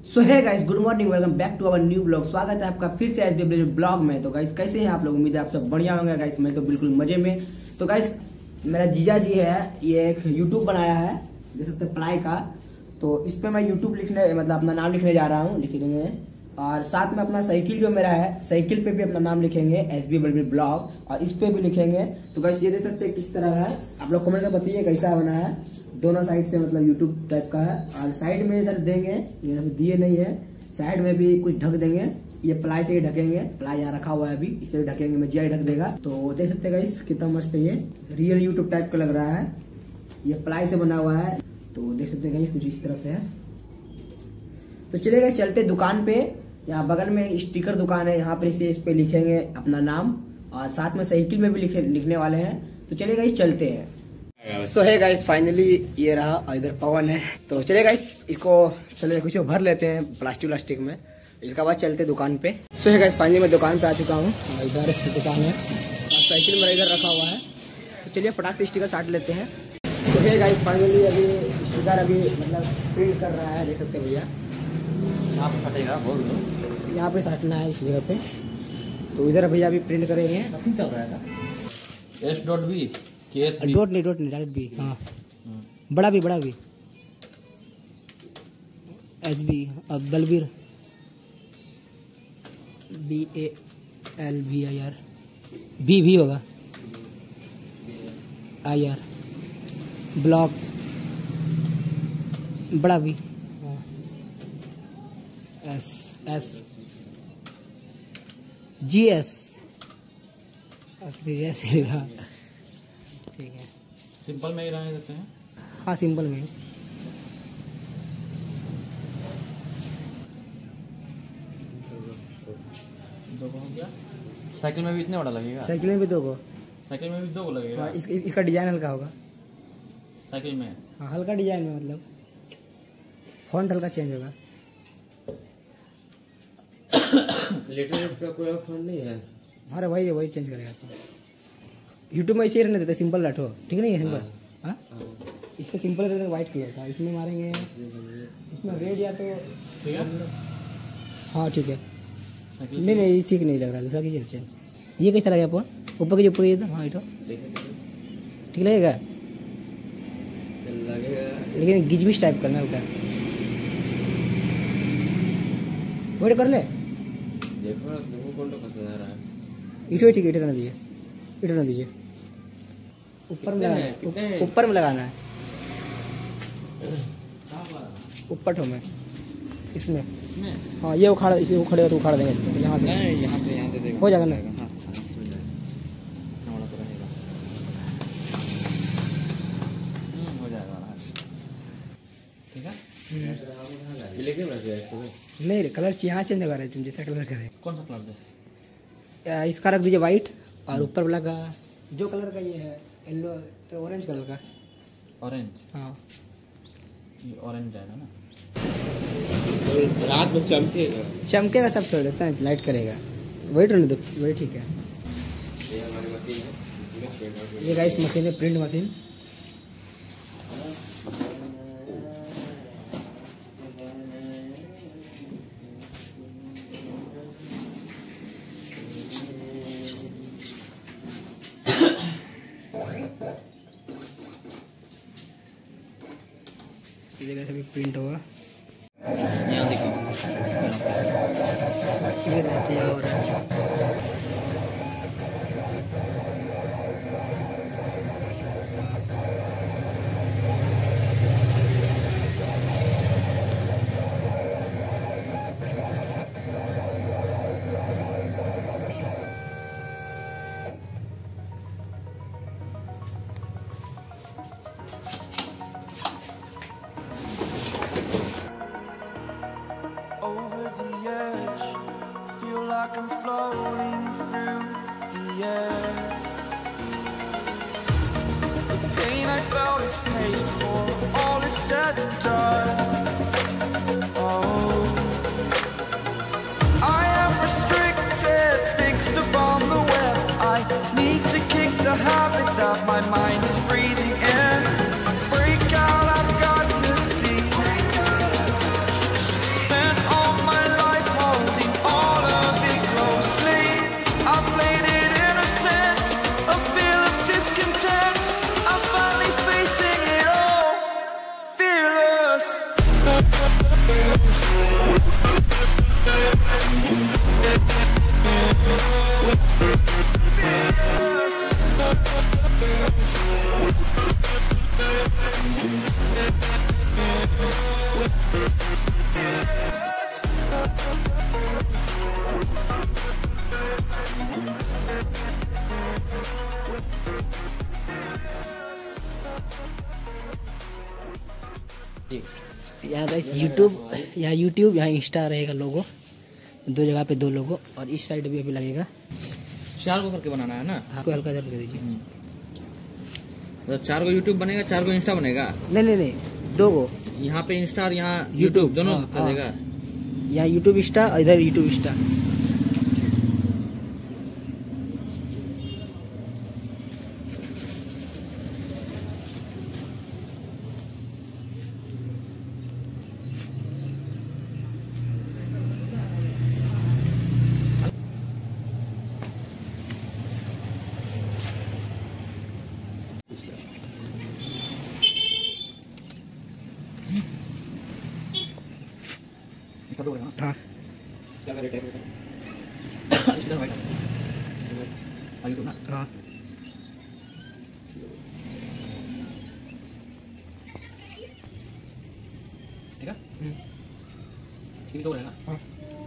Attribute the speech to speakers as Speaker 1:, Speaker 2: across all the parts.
Speaker 1: So hi guys, good morning, welcome back to our new blog. स्वागत है आपका फिर से एसबी ब्लॉग में। तो गाइस कैसे हैं आप लोग? उम्मीद है आप सब बढ़िया होंगे गाइस। मैं तो बिल्कुल मजे में। तो गाइस मेरा जीजा जी है, ये एक यूट्यूब बनाया है, देख सकते हैं प्लाई का। तो इस पे मैं यूट्यूब लिखने मतलब अपना नाम लिखने जा रहा हूँ, लिख लेंगे। और साथ में अपना साइकिल जो मेरा है, साइकिल पे भी अपना नाम लिखेंगे एसबी ब्लॉग, और इस पे भी लिखेंगे। तो गाइस ये देख सकते हैं किस तरह है, आप लोग कमेंट में बताइए कैसा बना है। दोनों साइड से मतलब यूट्यूब टाइप का है, और साइड में इधर देंगे, ये अभी दिए नहीं है, साइड में भी कुछ ढक देंगे। ये प्लाई से ही ढकेंगे, प्लाई यहाँ रखा हुआ है अभी, इसे भी ढकेंगे, मैं जिया ढक देगा। तो देख सकते हैं गाइस कितना मस्त है, ये रियल यूट्यूब टाइप का लग रहा है। ये प्लाई से बना हुआ है, तो देख सकते हैं गाइस कुछ इस तरह से है। तो चलेगा चलते दुकान पे, यहाँ बगल में स्टिकर दुकान है, यहाँ पर इस पे लिखेंगे अपना नाम, और साथ में साइकिल में भी लिखने वाले हैं। तो चलिए गाइस चलते हैं। सो है गाइस फाइनली ये रहा, और इधर पवन है। तो चलिए गाइस इसको चले कुछ भर लेते हैं प्लास्टिक में, इसके बाद चलते दुकान पे। सो है गाइस फाइनली मैं दुकान पे आ चुका हूँ, इधर दुकान है और साइकिल मेरा इधर रखा हुआ है। तो चलिए फटाक से स्टिकर साट लेते हैं। तो है गाइस फाइनली अभी स्टिकर अभी मतलब प्रिंट कर रहा है, देख सकते हैं भैया।
Speaker 2: यहाँ पे साटेगा, बोल दो।
Speaker 1: यहाँ पे साटना है इस जगह पे। तो इधर भैया अभी प्रिंट करेंगे।
Speaker 2: चल रहा है S.B
Speaker 1: डॉट नहीं डायरेक्ट बी। हाँ बड़ा भी SB अब बलबीर BALVIR भी होगा IR ब्लॉक बड़ा भी S GS ठीक है।
Speaker 2: सिंपल में ही रहने देते हैं।
Speaker 1: हाँ सिंपल में।
Speaker 2: दो को क्या? साइकिल में भी इतने बड़ा लगेगा?
Speaker 1: साइकिल में भी दो को।
Speaker 2: साइकिल में भी दो को लगेगा।
Speaker 1: हाँ, इसका डिजाइन हल्का होगा
Speaker 2: साइकिल में।
Speaker 1: हाँ हल्का डिजाइन में, मतलब फॉन्ट हल्का चेंज होगा।
Speaker 3: लेटेस्ट इसका कोई और फॉन्ट नहीं है?
Speaker 1: अरे वही चेंज करेगा। तो यूट्यूब में ऐसे ही रहने देते, सिंपल रखो, ठीक नहीं है सिंपल। हाँ इस पर सिंपल रहता है वाइट कलर का, इसमें मारेंगे इसमें रेड या तो
Speaker 2: ठीक है।
Speaker 1: हाँ ठीक है। नहीं ठीक नहीं लग रहा है, दूसरा कीजिए चेंज। ये कैसा लगेगा आपको? ऊपर की जो पूरी एकदम हाँ ठीक लगेगा, लेकिन गिजमिश टाइप करना है, वेट कर ले।
Speaker 3: देखो तुमको कौन तो पसंद आ रहा है?
Speaker 1: इटो ठीक है, इटो ना दीजिए। ऊपर में लगाना है ऊपर ठो में इसमें। हाँ ये उखाड़, इसे उखाड़ेगा तो उखाड़ देंगे इसको, यहाँ से हो जाएगा ना।
Speaker 2: हाँ हो जाएगा, ठीक है।
Speaker 3: लेके रख दिया इसको।
Speaker 1: नहीं कलर यहाँ चेंज लगा रहे तुम, जैसा कलर करे।
Speaker 2: कौन सा कलर दे?
Speaker 1: इसका रख दीजिए वाइट, और ऊपर वाला का जो कलर का ये है येलो ऑरेंज कलर का।
Speaker 2: ऑरेंज?
Speaker 1: हाँ
Speaker 2: ये ऑरेंज जाएगा ना,
Speaker 3: रात में
Speaker 1: चमकेगा, सब छोड़ देता है, लाइट करेगा। वेट रहने दो, वही ठीक है।
Speaker 3: ये हमारी मशीन है, इसमें
Speaker 1: ये गाइस मशीन है, प्रिंट मशीन। इस जगह से भी प्रिंट होगा,
Speaker 2: यहाँ दिखाओ।
Speaker 1: ये रहती है। और
Speaker 4: over the edge, feel like I'm floating through the air. The pain I felt is paid for, all is said and done. Oh, I am restricted, fixed upon the web. I need to kick the habit that my mind is breathing in. Break out, I've got to see. Spent
Speaker 1: यहाँ guys YouTube यहाँ Insta रहेगा logo, दो जगह पे दो लोगो, और इस side भी अभी लगेगा।
Speaker 2: 4 को करके बनाना है ना?
Speaker 1: आपको हल्का जल कर दीजिए।
Speaker 2: तो 4 को यूट्यूब बनेगा, 4 को इंस्टा बनेगा?
Speaker 1: नहीं, दो गो।
Speaker 2: यहाँ पे इंस्टा और यहाँ यूट्यूब दोनों कर देगा?
Speaker 1: यहाँ यूट्यूब इंस्टा और इधर यूट्यूब इंस्टा। हाँ
Speaker 2: क्या रेट है इसका? वाइट आगे तो ना।
Speaker 1: हाँ
Speaker 2: ठीक है। ठीक तो रहेगा।
Speaker 1: हाँ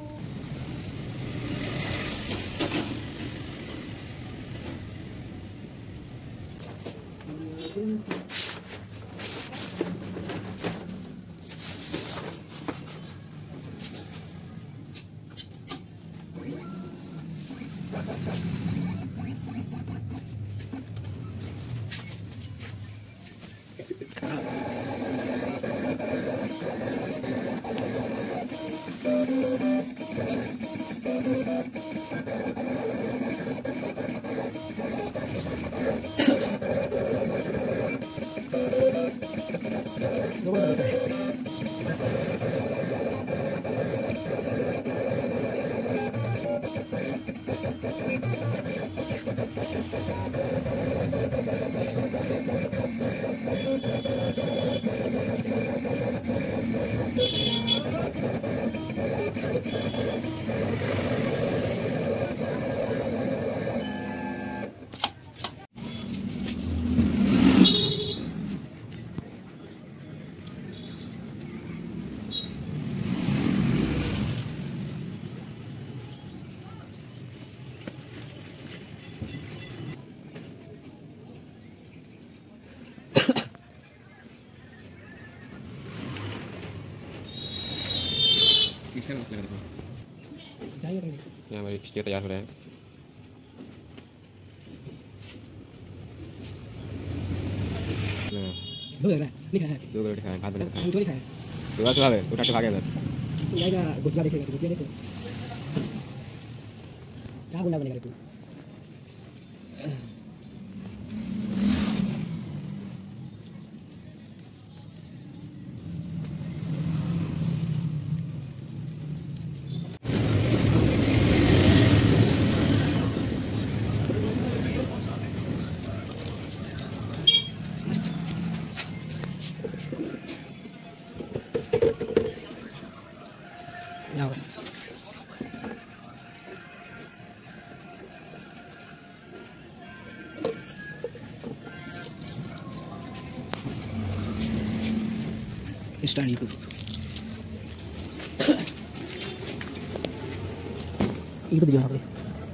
Speaker 3: किसका मसला कर
Speaker 1: जाइए
Speaker 3: ये हमारी स्टे तैयार हो रहा है।
Speaker 1: दो जगह लिखा है,
Speaker 3: 2 रोटी खाए, भात बना खाए।
Speaker 1: लिखा है
Speaker 3: सुबह उठा के भाग गया था।
Speaker 1: जाएगा। गुजिया देखेगा, गुजिया देखो क्या गुना बनेगा तू। यहाँ स्टार्ट यूट्यूब यूट्यूब यहाँ पे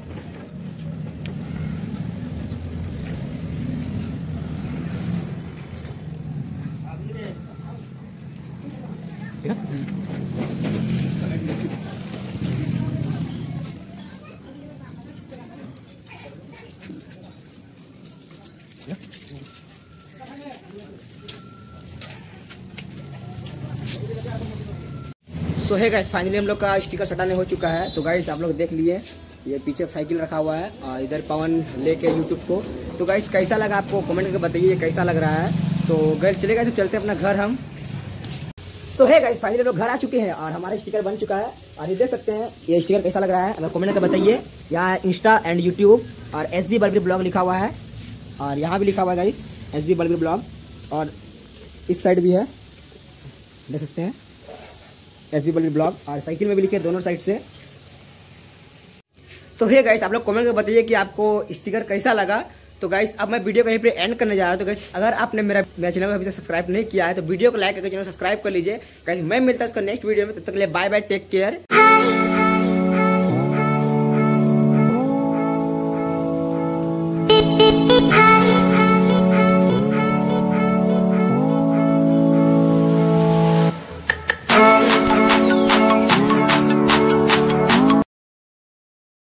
Speaker 1: तो है गाइस, फाइनली हम लोग का स्टिकर सटाने हो चुका है। तो गाइस आप लोग देख लिए, ये पीछे साइकिल रखा हुआ है और इधर पवन लेके यूट्यूब को। तो गाइस कैसा लगा आपको कमेंट करके बताइए कैसा लग रहा है। तो गाइस चलेगा, तो चलते अपना घर हम। तो है गाइस, फाइनली लोग घर आ चुके हैं और हमारा स्टिकर बन चुका है। और ये देख सकते हैं ये स्टिकर कैसा लग रहा है, अगर कमेंट करके बताइए। यहाँ इंस्टा एंड यूट्यूब और SB बलबीर ब्लॉग लिखा हुआ है, और यहाँ भी लिखा हुआ है गाइस SB बलबीर ब्लॉग, और इस साइड भी है देख सकते हैं SB बलबीर ब्लॉग, और साइकिल में भी लिखे दोनों साइड से तो हे गाइस आप लोग कमेंट में बताइए कि आपको स्टिकर कैसा लगा। तो गाइस अब मैं वीडियो को यहीं पे एंड करने जा रहा हूँ। तो गाइस अगर आपने मेरा चैनल को अभी तक सब्सक्राइब नहीं किया है तो वीडियो को लाइक करके चैनल सब्सक्राइब कर लीजिए। गाइस मैं मिलता हूं इसका नेक्स्ट वीडियो में, तब तक के लिए बाय बाय, टेक केयर।